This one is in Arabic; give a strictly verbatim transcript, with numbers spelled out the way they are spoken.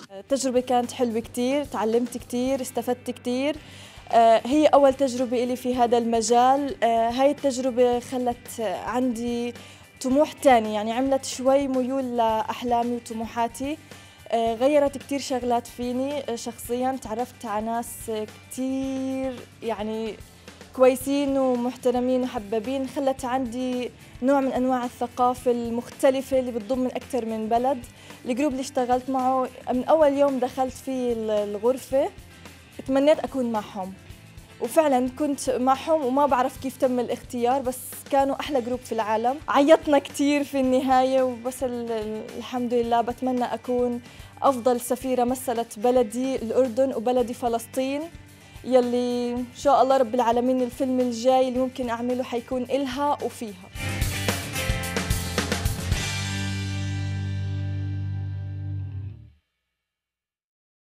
التجربة كانت حلوة كتير، تعلمت كتير، استفدت كتير. هي أول تجربة إلي في هذا المجال. هاي التجربة خلت عندي طموح تاني، يعني عملت شوي ميول لأحلامي وطموحاتي. غيرت كتير شغلات فيني شخصياً، تعرفت على ناس كتير يعني كويسين ومحترمين وحبابين، خلت عندي نوع من أنواع الثقافة المختلفة اللي بتضم من أكثر من بلد. الجروب اللي اشتغلت معه من أول يوم دخلت فيه الغرفة تمنيت أكون معهم، وفعلا كنت معهم وما بعرف كيف تم الاختيار، بس كانوا أحلى جروب في العالم. عيطنا كتير في النهاية، وبس الحمد لله بتمنى أكون أفضل سفيرة مثلت بلدي الأردن وبلدي فلسطين، يلي إن شاء الله رب العالمين الفيلم الجاي اللي ممكن أعمله حيكون إلها وفيها.